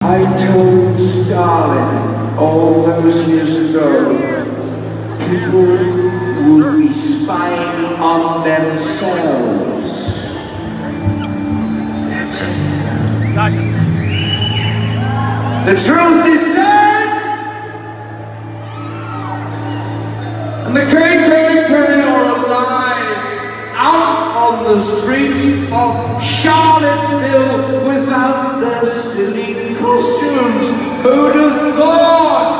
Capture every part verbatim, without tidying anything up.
I told Stalin all those years ago, people would be spying on themselves. That's it. The truth is dead! And the K K K are alive out on the streets of Charlottesville without their silly costumes. Who'd have thought?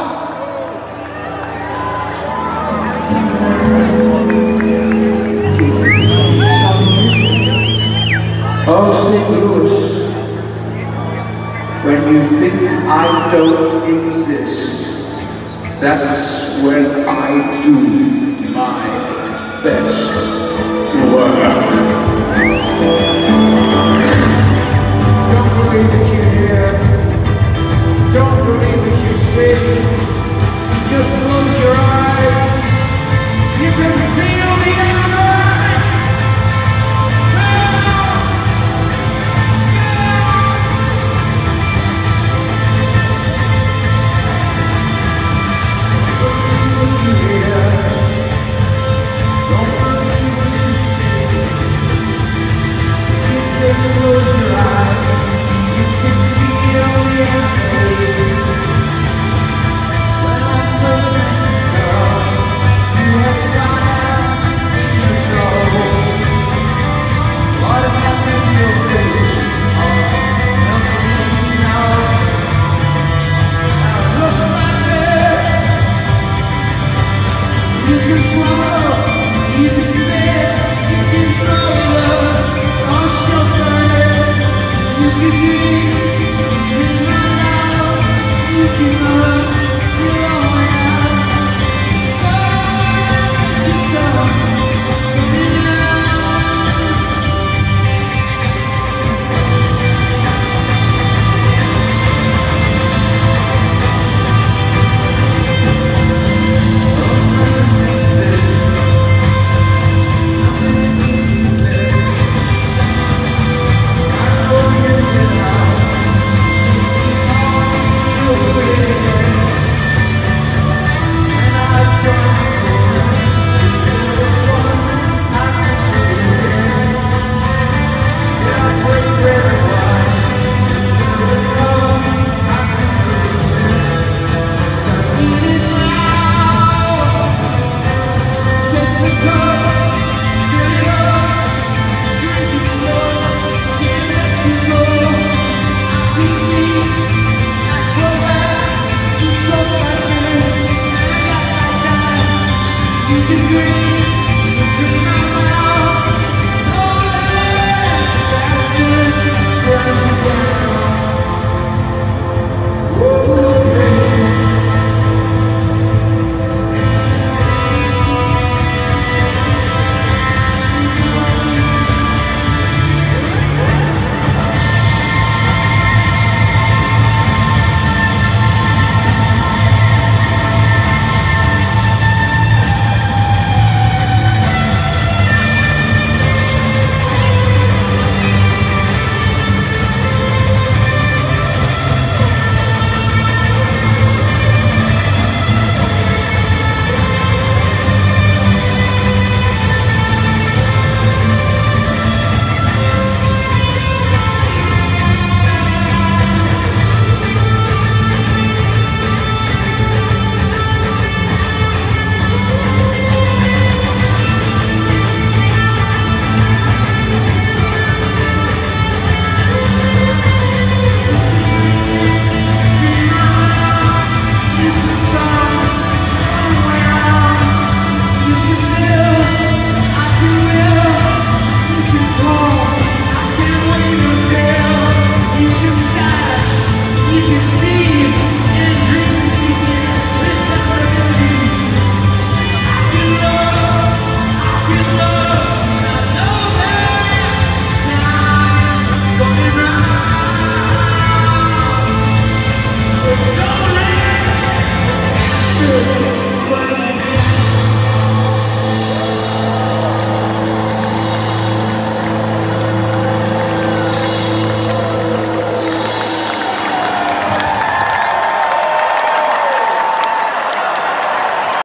Oh, Saint Louis, when you think I don't exist, that's when I do my best work. Don't believe that you hear, don't believe that you see, just close your eyes, you can feel the energy. Don't believe what you hear, don't believe what you see, if you just close your eyes, you can feel the energy. When I first met you, girl, you had fire in your soul. What happened to your face? Oh, melting in snow. Now it looks like this. You can swallow, you can spit, you can throw it up, or sugar it. You can dream, you can run out, you can run your own out. So much is up coming out. Nothing exists, nothing seems to fit. I know you've been out, you all know who it is. And I join the movement, if it was fun, I could believe it. Yeah, I break bread and wine, if it was a color, I could believe it. 'Cause I need it now. Take the cup, fill it up, drink it slow, can't let you go. I please me, I go back to talk like this, and like that. You can dream.